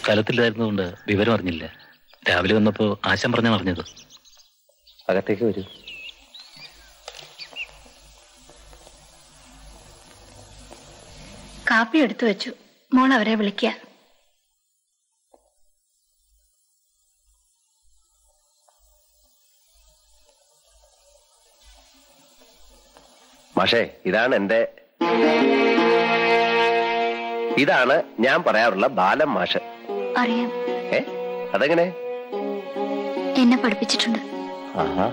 സ്ഥലത്തില്ലായിരുന്നുകൊണ്ട് വിവരം അറിഞ്ഞില്ല. രാവിലെ വന്നപ്പോ ആശാൻ പറഞ്ഞാണ് അറിഞ്ഞത്. അകത്തേക്ക് വരൂ. കാപ്പി എടുത്തു വെച്ചു. മോൾ അവരെ വിളിക്കാൻ. മാഷേ, ഇതാണ് ഞാൻ പറയാറുള്ള ബാലൻ മാഷ്. അറിയാം. അതെങ്ങനെ? എന്നെ പഠിപ്പിച്ചിട്ടുണ്ട്. ആഹാ.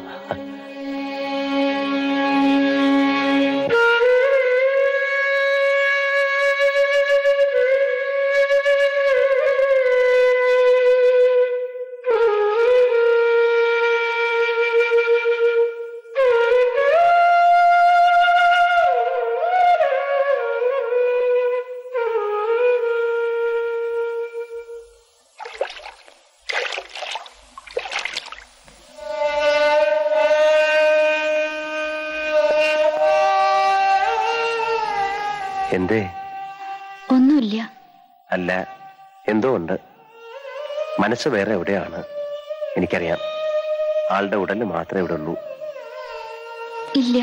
എന്തേ? ഒന്നുമില്ല. അല്ല, എന്തോ ഉണ്ട്. മനസ്സ് വേറെ എവിടെയാണ് എനിക്കറിയാം. ആളുടെ ഉടല് മാത്രമേ ഇവിടെ ഉള്ളൂ. ഇല്ല.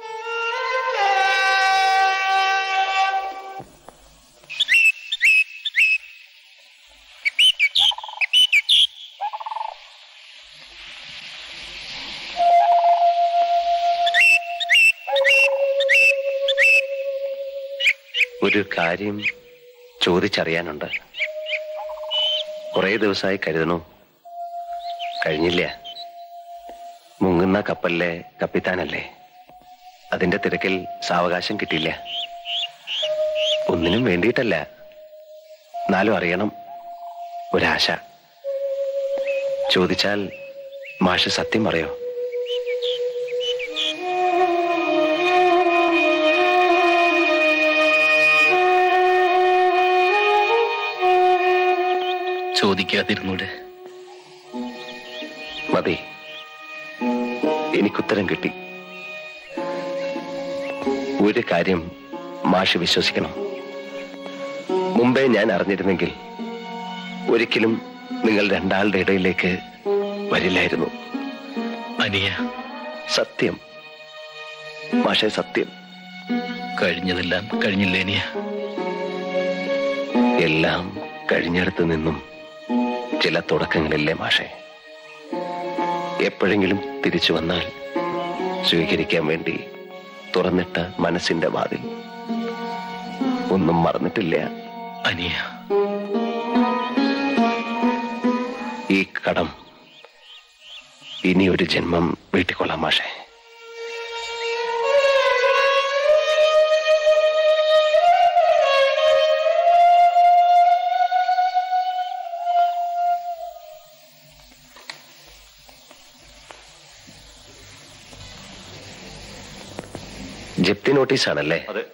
ഒരു കാര്യം ചോദിച്ചറിയാനുണ്ട്. കുറേ ദിവസമായി കരുതണു, കഴിഞ്ഞില്ല. മുങ്ങുന്ന കപ്പലിലെ കപ്പിത്താനല്ലേ, അതിന്റെ തിരക്കിൽ സാവകാശം കിട്ടിയില്ല. ഒന്നിനും വേണ്ടിയിട്ടല്ല, എന്നാലും അറിയണം. ഒരാശ. ചോദിച്ചാൽ മാഷ് സത്യം പറയോ? ചോദിക്കാതിരുന്നൂടെ? മതി, എനിക്കുത്തരം കിട്ടി. ഒരു കാര്യം മാഷ് വിശ്വസിക്കണം. മുമ്പേ ഞാൻ അറിഞ്ഞിരുന്നെങ്കിൽ ഒരിക്കലും നിങ്ങൾ രണ്ടാളുടെ ഇടയിലേക്ക് വരില്ലായിരുന്നു. അനിയ, സത്യം മാഷെ, സത്യം. കഴിഞ്ഞതെല്ലാം കഴിഞ്ഞില്ലേ അനിയ? എല്ലാം കഴിഞ്ഞിടത്ത് നിന്നും ചില തുടക്കങ്ങളില്ലേ മാഷെ? എപ്പോഴെങ്കിലും തിരിച്ചു വന്നാൽ സ്വീകരിക്കാൻ വേണ്ടി തുറന്നിട്ട മനസ്സിന്റെ വാതിൽ ഒന്നും മറന്നിട്ടില്ല അനിയ. ഈ കടം ഇനി ഒരു ജന്മം വീട്ടിക്കൊള്ളാം മാഷെ. ജപ്തി നോട്ടീസാണല്ലേ? അതെ.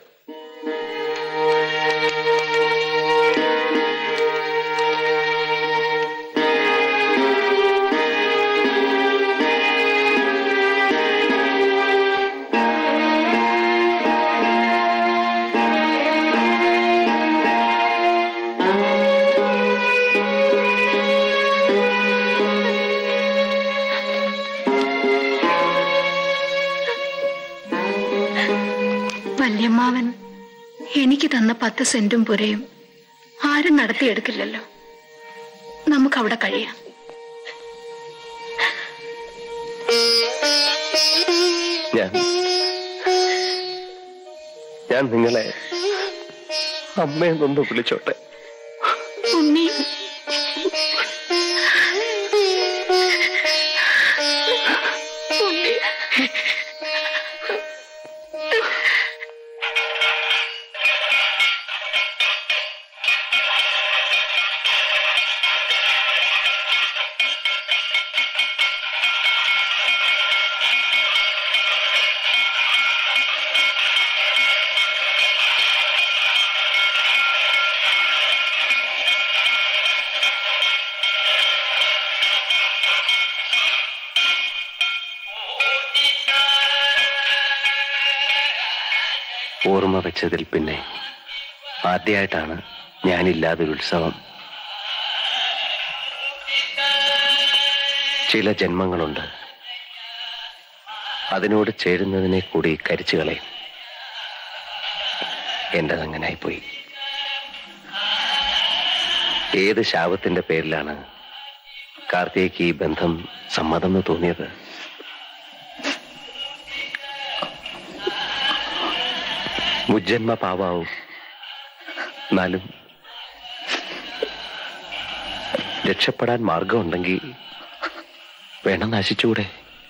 വല്യമ്മാവൻ എനിക്ക് തന്ന 10 സെന്റും പുരയും ആരും നടത്തിയെടുക്കില്ലല്ലോ. നമുക്കവിടെ കഴിയാം. ഞാൻ നിങ്ങളെ അമ്മയെന്നൊന്ന് വിളിച്ചോട്ടെ? ഉണ്ണി, ഓർമ്മ വെച്ചതിൽ പിന്നെ ആദ്യമായിട്ടാണ് ഞാനില്ലാതൊരു ഉത്സവം. ചില ജന്മങ്ങളുണ്ട്, അതിനോട് ചേരുന്നതിനെ കൂടി കരിച്ചു കളയും. എന്റെതങ്ങനായിപ്പോയി. ഏത് ശാപത്തിന്റെ പേരിലാണ് കാർത്തികയ്ക്ക് ഈ ബന്ധം സമ്മതം എന്ന് തോന്നിയത്? മുജ്ജന്മ പാവാവും. എന്നാലും രക്ഷപ്പെടാൻ മാർഗമുണ്ടെങ്കിൽ വേണം നശിച്ചുകൂടെ?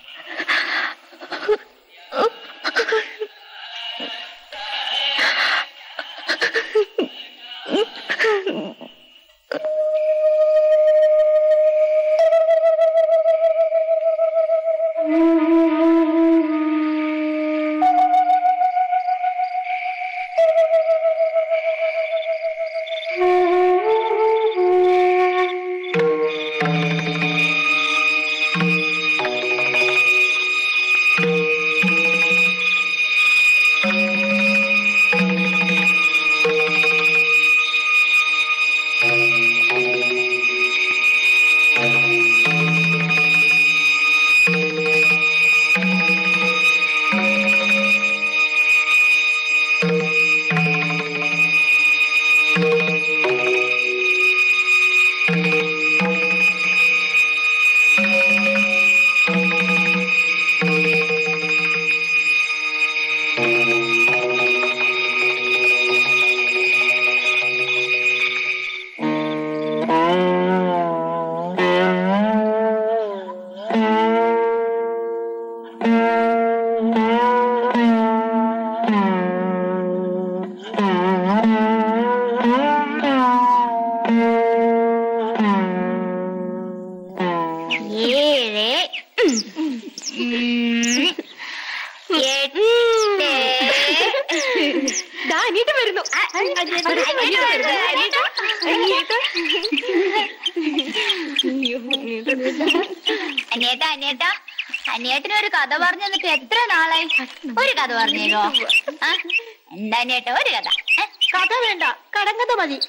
അനിയേട്ടനൊരു കഥ പറഞ്ഞു തന്നിട്ട് എത്ര നാളായി? ഒരു കഥ പറഞ്ഞേരോ? എന്താ അനിയേട്ട ഒരു കഥ? കഥ വേണ്ട, കടങ്കഥ മതി.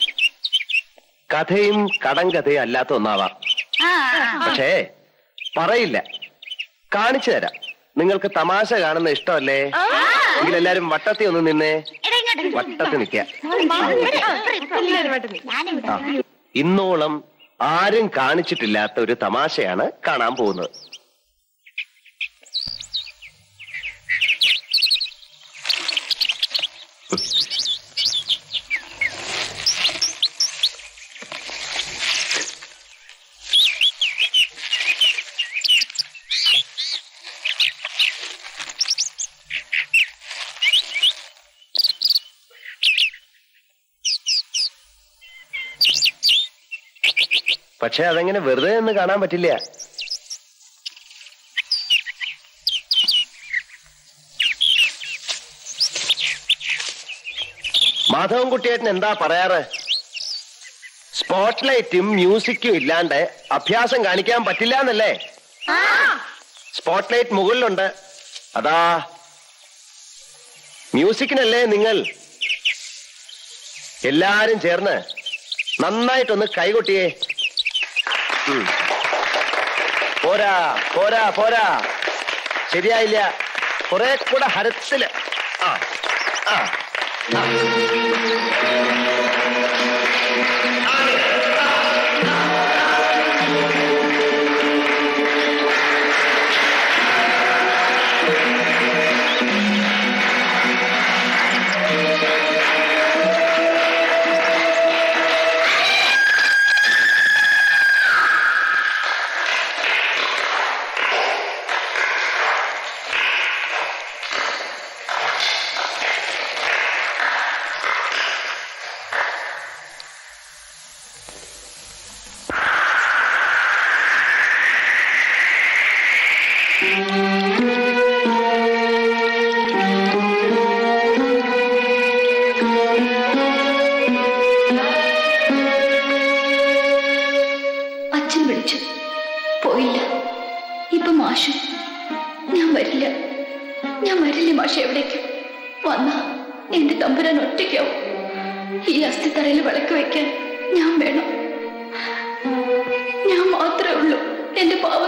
കഥയും കടങ്കഥയും അല്ലാത്ത ഒന്നാവാം, പക്ഷേ പറയില്ല. കാണിച്ചു തരാം. നിങ്ങൾക്ക് തമാശ കാണുന്ന ഇഷ്ടമല്ലേ? എങ്കിലെല്ലാരും വട്ടത്തി ഒന്ന് നിന്നേ. വട്ടത്തി നിൽക്കുക. ഇന്നോളം ആരും കാണിച്ചിട്ടില്ലാത്ത ഒരു തമാശയാണ് കാണാൻ പോകുന്നത്. പക്ഷെ അതെങ്ങനെ വെറുതെ ഒന്ന് കാണാൻ പറ്റില്ല. മാധവൻകുട്ടിയേട്ടൻ എന്താ പറയാറ്? സ്പോട്ട്ലൈറ്റും മ്യൂസിക്കും ഇല്ലാണ്ട് അഭ്യാസം കാണിക്കാൻ പറ്റില്ല എന്നല്ലേ? സ്പോട്ട്ലൈറ്റ് മുകളിലുണ്ട്, അതാ. മ്യൂസിക്കിനല്ലേ നിങ്ങൾ? എല്ലാരും ചേർന്ന് നന്നായിട്ടൊന്ന് കൈകൊട്ടിയേ. പോരാ പോരാ പോരാ, ശരിയായില്ല. കുറെ കൂടെ ഹരത്തില്. ആ ആ ഞാൻ മാത്രമേ ഉള്ളൂ. എന്റെ പാവ